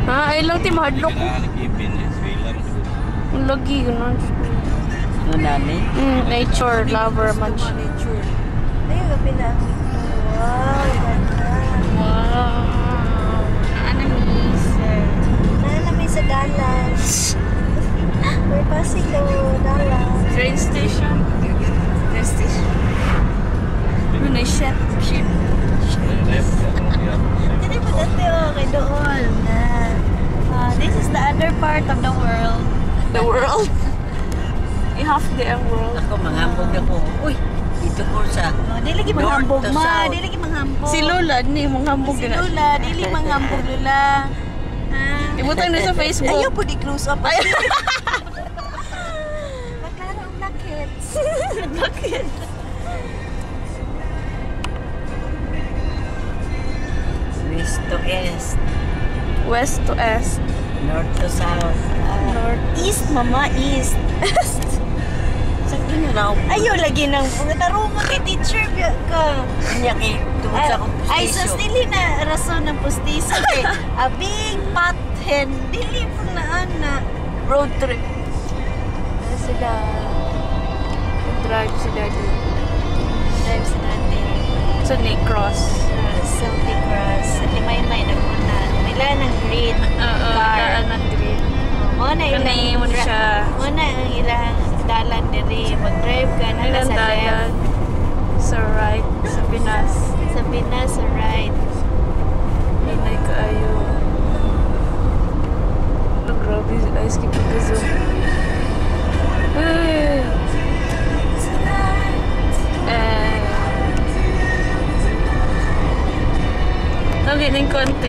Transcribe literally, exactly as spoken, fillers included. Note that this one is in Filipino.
Ha? Ay lang ti mahadlok ko. Ang lagi gano'n. Ano nani? Mm, nature lover man siya. Nature. Ayun, gabi na. Wow, ganda. Wow. Ano miss? Namin sa Dallas. May pasilo, Dallas. Train station. Train station. Ano na ship? Ship. Hindi po dati oh, kay doon na. Uh, this is the other part of the world. The world? I half the world. Ako, manghambog ako. Uy, dito ko sa Oh, dili gi manghambog north to ma, south. dili gi manghambog. Si Lola, ni mong hambog Si na. Lola, dili manghambog Lola. Ha? Ibutang na sa Facebook. Ayaw po di close up. Maklaro ang blackheads. Blackheads. west to east, West to east. north to south. Uh, North East, mama, East. Sa ginaraw. Ayaw lagi ng pagkatarong mo kay teacher biya ka. Kanya kay tungkol sa akong Ay, so postisyon. dili na rason ng postiso kay a big pot hen dili po na ana. Road trip. Sila Drive si Daddy. drive sa natin. So, cross. Uh, Celtic Cross. Sa Timay-may nagmuna. Nila ng green Oo, car. daan ng green. Mo na Kanay mo na siya. Mo na ang ilang dalan diri. Mag-drive ka na Ilan sa dalan? left. Sa right. Sa Pinas. Sa Pinas, sa right. Hinay ka ayo. Oh, grabe. Ay, skip ka zoom. Ay! Eh. Lagi ng konti.